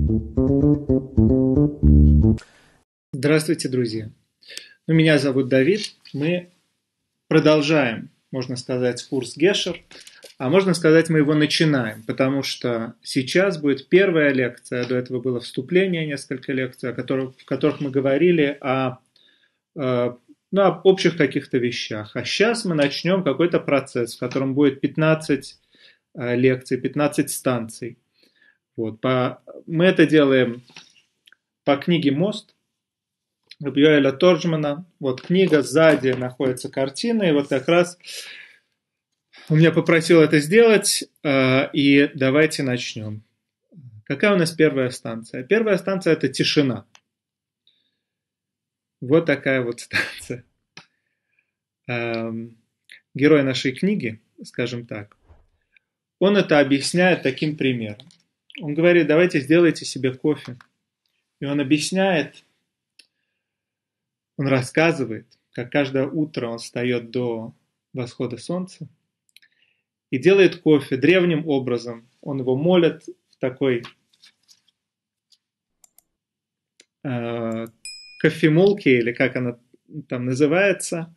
Здравствуйте, друзья! Меня зовут Давид. Мы продолжаем, можно сказать, курс Гешер, а можно сказать, мы его начинаем, потому что сейчас будет первая лекция, до этого было вступление, несколько лекций, в которых мы говорили об общих каких-то вещах. А сейчас мы начнем какой-то процесс, в котором будет 15 лекций, 15 станций. Мы это делаем по книге «Мост» Йоэля Торджмана. Книга, сзади находится картина, и как раз он меня попросил это сделать, и давайте начнем. Какая у нас первая станция? Первая станция – это тишина. Вот такая станция. Герой нашей книги, скажем так, он это объясняет таким примером. Он говорит, давайте сделайте себе кофе. И он объясняет, он рассказывает, как каждое утро он встает до восхода солнца и делает кофе древним образом. Он его молит в такой кофемолке, или как она там называется.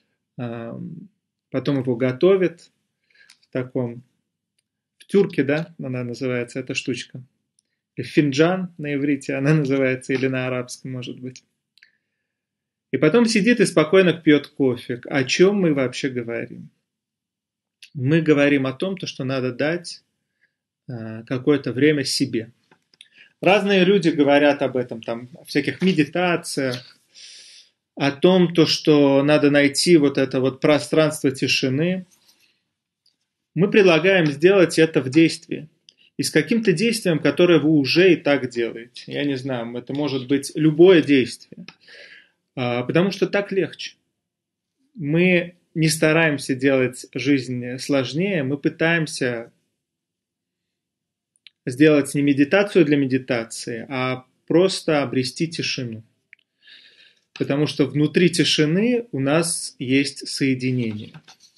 Потом его готовит в тюрке, да, она называется, эта штучка. Или финджан на иврите она называется, или на арабском, может быть. И потом сидит и спокойно пьет кофе. О чем мы вообще говорим? Мы говорим о том, что надо дать какое-то время себе. Разные люди говорят об этом, о всяких медитациях, о том, что надо найти это пространство тишины. Мы предлагаем сделать это в действии. И с каким-то действием, которое вы уже и так делаете. Я не знаю, это может быть любое действие. Потому что так легче. Мы не стараемся делать жизнь сложнее, мы пытаемся сделать не медитацию для медитации, а просто обрести тишину. Потому что внутри тишины у нас есть соединение.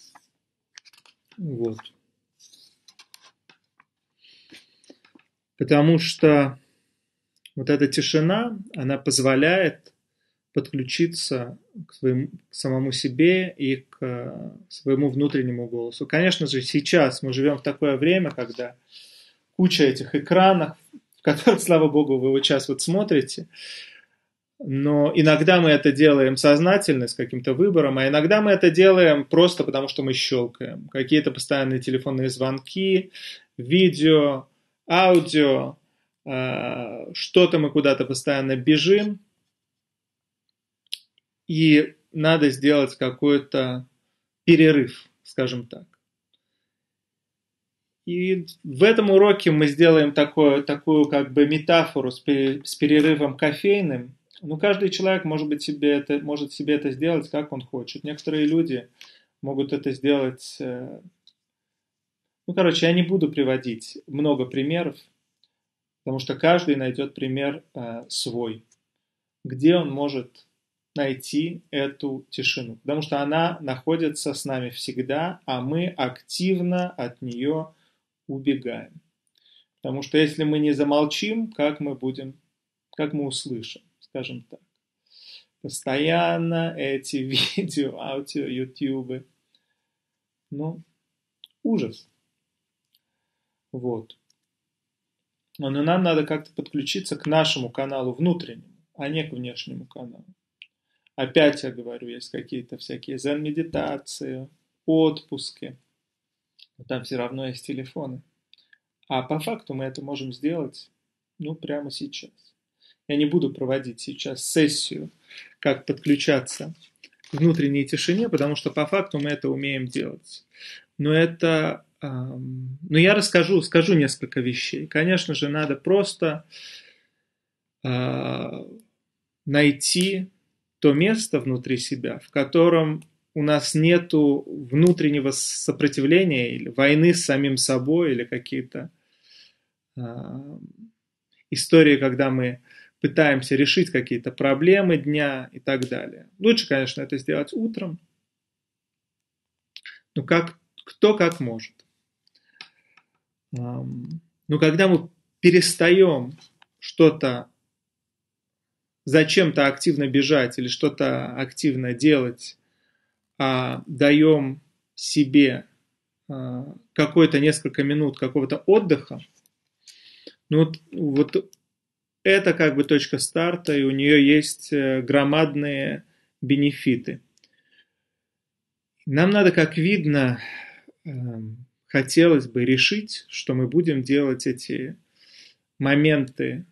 Потому что эта тишина, она позволяет подключиться к самому себе и к своему внутреннему голосу. Конечно же, сейчас мы живем в такое время, когда куча этих экранов, в которых, слава богу, вы сейчас смотрите, но иногда мы это делаем сознательно, с каким-то выбором, а иногда мы это делаем просто потому, что мы щелкаем. Какие-то постоянные телефонные звонки, видео, аудио, что-то мы куда-то постоянно бежим, и надо сделать какой-то перерыв, скажем так. И в этом уроке мы сделаем такую метафору с перерывом кофейным. Каждый человек может себе это сделать, как он хочет. Некоторые люди могут это сделать... я не буду приводить много примеров, потому что каждый найдет пример свой, где он может найти эту тишину. Потому что она находится с нами всегда, а мы активно от нее убегаем. Потому что если мы не замолчим, как мы услышим, скажем так. Постоянно эти видео, аудио, ютубы. Ужас. Но нам надо как-то подключиться к нашему каналу внутреннему, а не к внешнему каналу. Опять я говорю, есть какие-то всякие зен-медитации, отпуски. Но там все равно есть телефоны. А по факту мы это можем сделать, прямо сейчас. Я не буду проводить сейчас сессию, как подключаться к внутренней тишине, потому что по факту мы это умеем делать. Но я скажу несколько вещей. Конечно же, надо просто найти то место внутри себя, в котором у нас нету внутреннего сопротивления или войны с самим собой, или какие-то истории, когда мы пытаемся решить какие-то проблемы дня и так далее. Лучше, конечно, это сделать утром. Кто как может. Когда мы перестаем что-то, зачем-то активно бежать или что-то активно делать, а даем себе какой-то несколько минут какого-то отдыха, ну вот это как бы точка старта, и у нее есть громадные бенефиты. Нам надо, как видно, хотелось бы решить, что мы будем делать эти моменты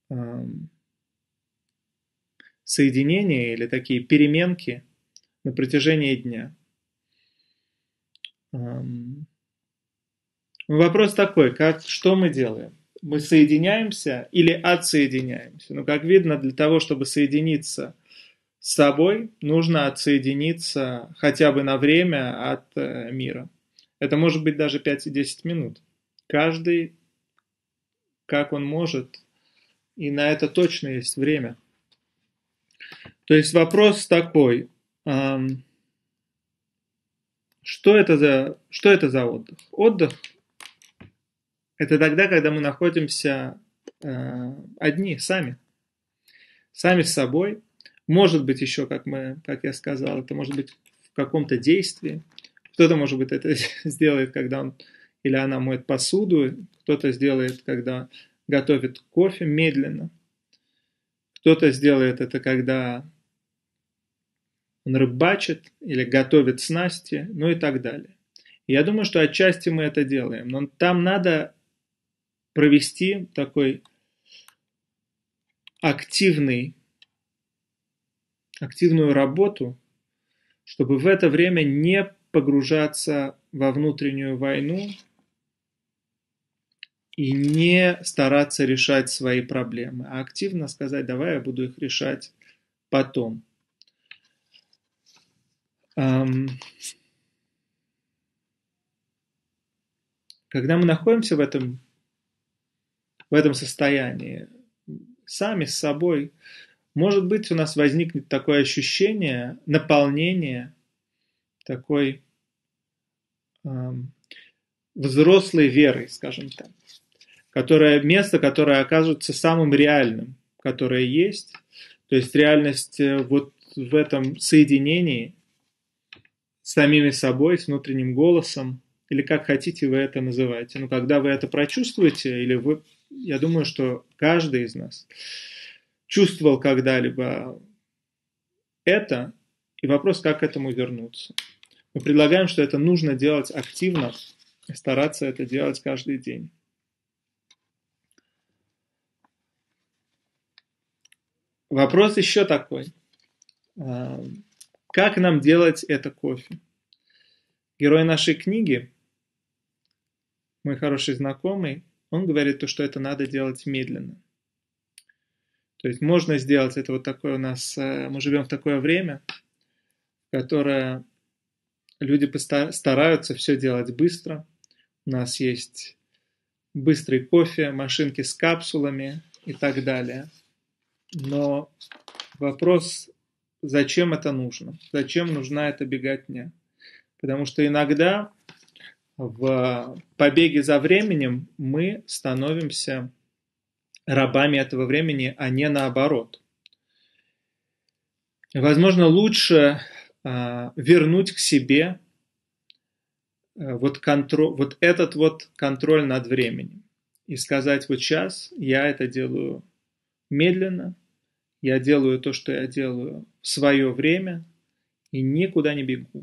соединения или такие переменки на протяжении дня. Вопрос такой, что мы делаем? Мы соединяемся или отсоединяемся? Ну, как видно, для того, чтобы соединиться с собой, нужно отсоединиться хотя бы на время от мира. Это может быть даже 5 и 10 минут. Каждый, как он может, и на это точно есть время. То есть вопрос такой, что это за отдых? Отдых – это тогда, когда мы находимся одни, сами с собой. Может быть еще, как я сказал, это может быть в каком-то действии. Кто-то, может быть, это сделает, когда он или она моет посуду, кто-то сделает, когда готовит кофе медленно, кто-то сделает это, когда он рыбачит или готовит снасти, ну и так далее. Я думаю, что отчасти мы это делаем, но там надо провести такой активную работу, чтобы в это время не погружаться во внутреннюю войну и не стараться решать свои проблемы, а активно сказать: давай я буду их решать потом. Когда мы находимся в этом состоянии, сами с собой, может быть, у нас возникнет такое ощущение наполнения, такой взрослой верой, скажем так, место, которое окажется самым реальным, которое есть. То есть реальность вот в этом соединении с самими собой, с внутренним голосом, или как хотите вы это называете. Но когда вы это прочувствуете, я думаю, что каждый из нас чувствовал когда-либо это, и вопрос, как к этому вернуться. Мы предлагаем, что это нужно делать активно, стараться это делать каждый день. Вопрос еще такой. Как нам делать это кофе? Герой нашей книги, мой хороший знакомый, он говорит, что это надо делать медленно. То есть можно сделать это вот такое у нас, мы живем в такое время, в которое люди стараются все делать быстро. У нас есть быстрый кофе, машинки с капсулами и так далее. Но вопрос, зачем это нужно? Зачем нужна эта беготня? Потому что иногда в побеге за временем мы становимся рабами этого времени, а не наоборот. Возможно, лучше вернуть к себе вот этот контроль над временем и сказать: вот сейчас я это делаю медленно, я делаю то, что я делаю в свое время и никуда не бегу.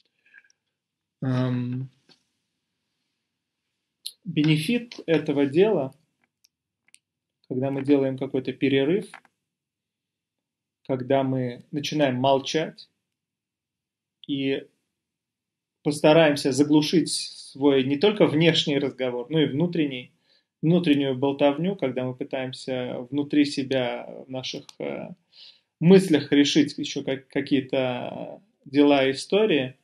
Бенефит этого дела, когда мы делаем какой-то перерыв, когда мы начинаем молчать и постараемся заглушить свой не только внешний разговор, но и внутреннюю болтовню, когда мы пытаемся внутри себя, в наших мыслях решить еще какие-то дела и истории.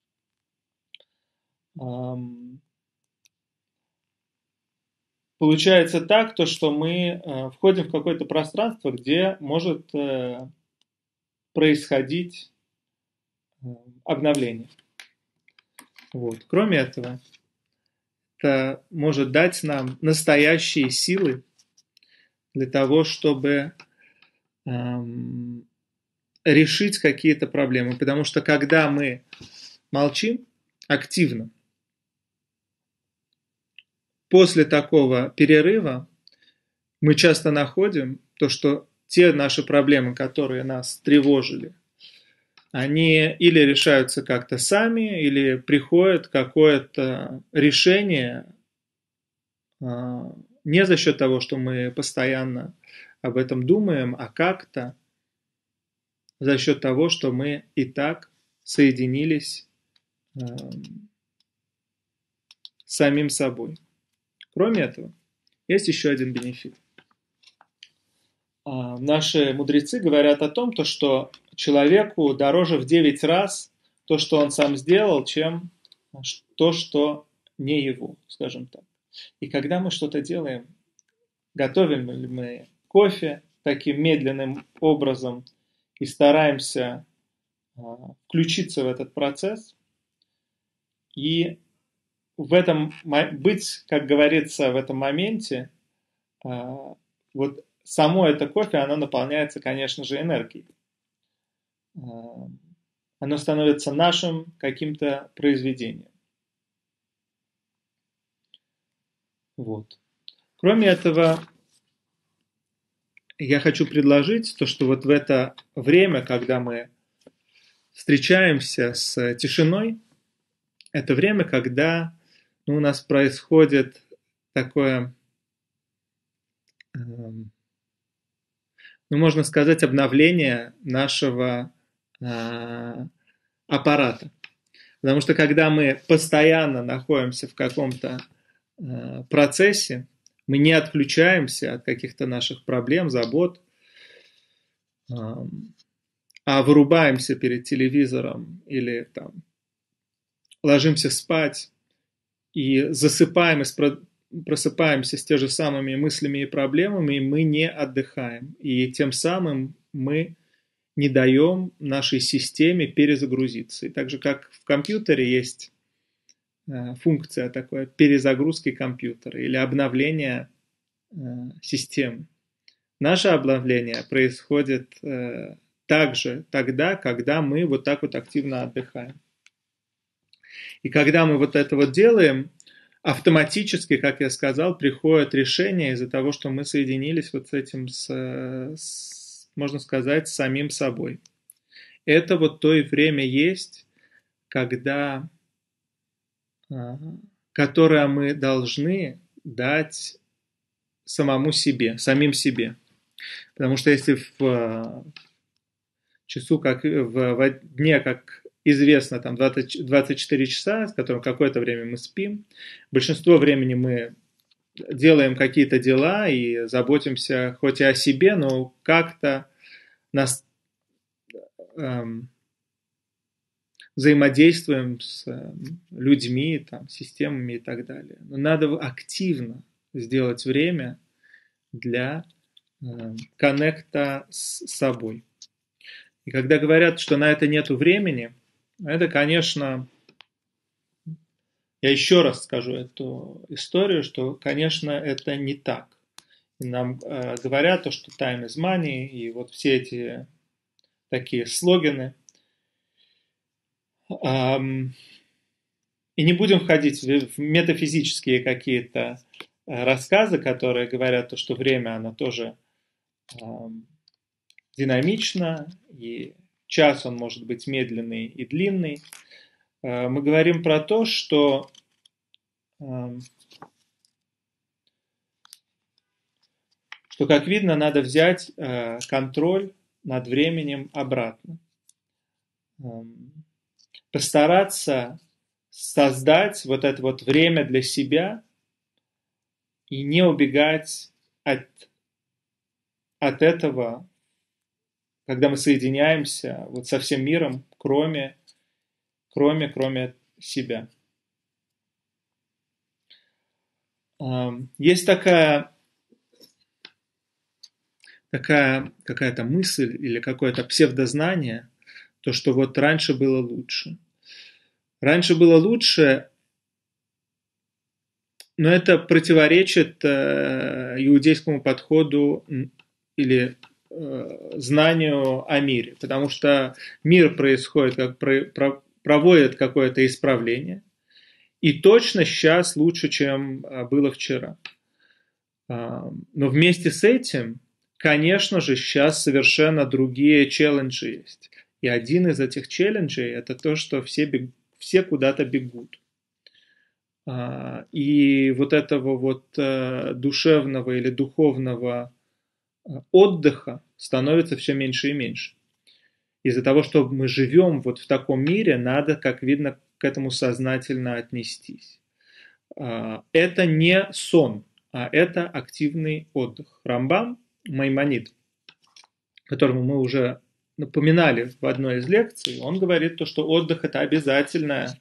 Получается так, что мы входим в какое-то пространство, где может происходить обновление. Вот. Кроме этого, это может дать нам настоящие силы для того, чтобы решить какие-то проблемы. Потому что когда мы молчим активно, после такого перерыва мы часто находим то, что те наши проблемы, которые нас тревожили, они или решаются как-то сами, или приходит какое-то решение не за счет того, что мы постоянно об этом думаем, а как-то за счет того, что мы и так соединились с самим собой. Кроме этого, есть еще один бенефит. Наши мудрецы говорят о том, что человеку дороже в 9 раз то, что он сам сделал, чем то, что не его, скажем так. И когда мы что-то делаем, готовим ли мы кофе таким медленным образом и стараемся включиться в этот процесс и быть, как говорится, в этом моменте, вот само это кофе, оно наполняется, конечно же, энергией. Оно становится нашим каким-то произведением. Вот. Кроме этого, я хочу предложить то, что вот в это время, когда мы встречаемся с тишиной, это время, когда у нас происходит такое, можно сказать, обновление нашего аппарата. Потому что когда мы постоянно находимся в каком-то процессе, мы не отключаемся от каких-то наших проблем, забот, а вырубаемся перед телевизором или там ложимся спать и засыпаем, и просыпаемся с те же самыми мыслями и проблемами, и мы не отдыхаем. И тем самым мы не даем нашей системе перезагрузиться. И так же, как в компьютере есть функция такой перезагрузки компьютера или обновления системы. Наше обновление происходит также тогда, когда мы вот так вот активно отдыхаем. И когда мы вот это вот делаем, автоматически, как я сказал, приходит решение из-за того, что мы соединились вот с этим, можно сказать, с самим собой. Это вот то и время есть, когда, которое мы должны дать самим себе. Потому что если в часу, как в дне, как известно, там 24 часа, с которым какое-то время мы спим, большинство времени мы делаем какие-то дела и заботимся хоть и о себе, но как-то нас взаимодействуем с людьми, там, системами и так далее. Но надо активно сделать время для коннекта с собой. И когда говорят, что на это нету времени, это, конечно, я еще раз скажу эту историю, что, конечно, это не так. И нам говорят, что time is money, и вот все эти такие слоганы. И не будем входить в метафизические какие-то рассказы, которые говорят, что время, оно тоже динамично, и час он может быть медленный и длинный. Мы говорим про то, что как видно, надо взять контроль над временем обратно. Постараться создать вот это вот время для себя и не убегать от этого, когда мы соединяемся вот со всем миром, кроме себя. Есть такая какая-то мысль или какое-то псевдознание, то, что вот раньше было лучше. Раньше было лучше Но это противоречит иудейскому подходу или знанию о мире, потому что мир происходит, проводит какое-то исправление, и точно сейчас лучше, чем было вчера. Но вместе с этим, конечно же, сейчас совершенно другие челленджи есть. И один из этих челленджей – это то, что все куда-то бегут. И вот этого вот душевного или духовного отдыха становится все меньше и меньше. Из-за того, что мы живем вот в таком мире, надо, как видно, к этому сознательно отнестись. Это не сон, а это активный отдых.Рамбам, Маймонид, которому мы уже напоминали в одной из лекций, он говорит, то, что отдых – это обязательно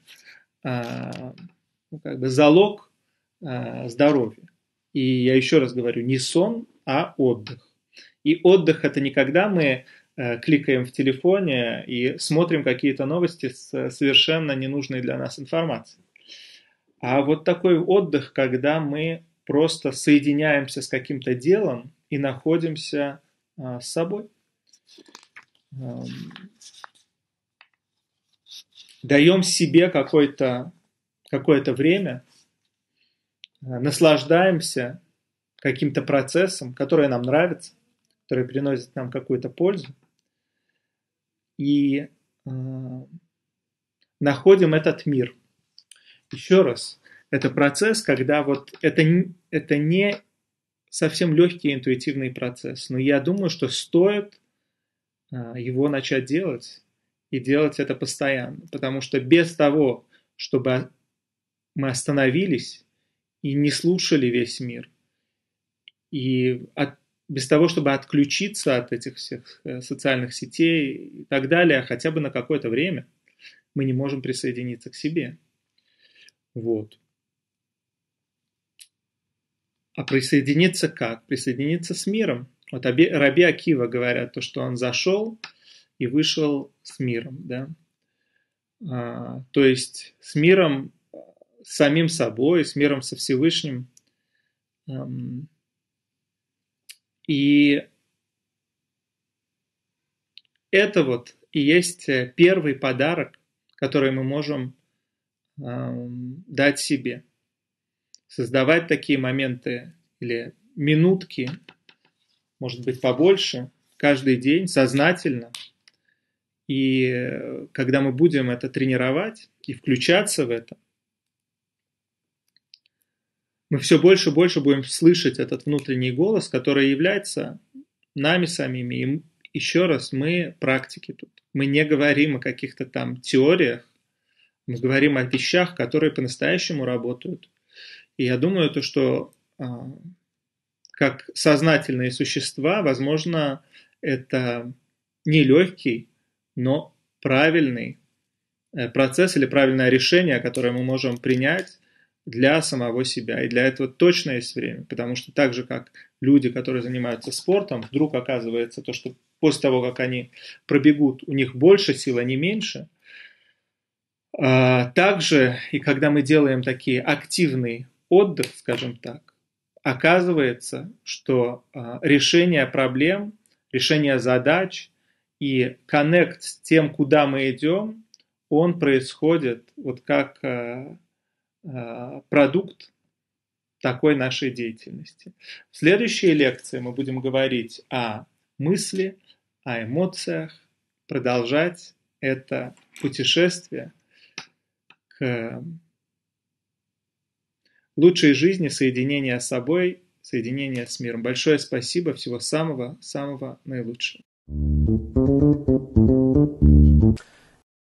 залог здоровья. И я еще раз говорю, не сон, а отдых. И отдых – это не когда мы кликаем в телефоне и смотрим какие-то новости с совершенно ненужной для нас информацией. А вот такой отдых, когда мы просто соединяемся с каким-то делом и находимся с собой. Даем себе какое-то время, наслаждаемся каким-то процессом, который нам нравится, который приносит нам какую-то пользу, и находим этот мир. Еще раз, это процесс, когда вот это не совсем легкий интуитивный процесс, но я думаю, что стоит его начать делать и делать это постоянно, потому что без того, чтобы мы остановились и не слушали весь мир, и без того, чтобы отключиться от этих всех социальных сетей и так далее, хотя бы на какое-то время, мы не можем присоединиться к себе. Вот. А присоединиться как? Присоединиться с миром. Вот Раби Акива говорят, то, что он зашел и вышел с миром. Да? То есть с миром, с самим собой, с миром со Всевышним. И это вот и есть первый подарок, который мы можем дать себе. Создавать такие моменты или минутки, может быть, побольше, каждый день, сознательно. И когда мы будем это тренировать и включаться в это, мы все больше и больше будем слышать этот внутренний голос, который является нами самими. И еще раз, мы практики тут. Мы не говорим о каких-то там теориях, мы говорим о вещах, которые по-настоящему работают. И я думаю, то, что как сознательные существа, возможно, это нелегкий, но правильный процесс или правильное решение, которое мы можем принять для самого себя. И для этого точно есть время. Потому что так же, как люди, которые занимаются спортом, вдруг оказывается то, что после того, как они пробегут, у них больше сил, а не меньше. Также, и когда мы делаем такие активный отдых, скажем так, оказывается, что решение проблем, решение задач и коннект с тем, куда мы идем, он происходит вот как продукт такой нашей деятельности. В следующей лекции мы будем говорить о мысли, о эмоциях, продолжать это путешествие к лучшей жизни, соединения с собой, соединения с миром. Большое спасибо, всего самого-самого наилучшего.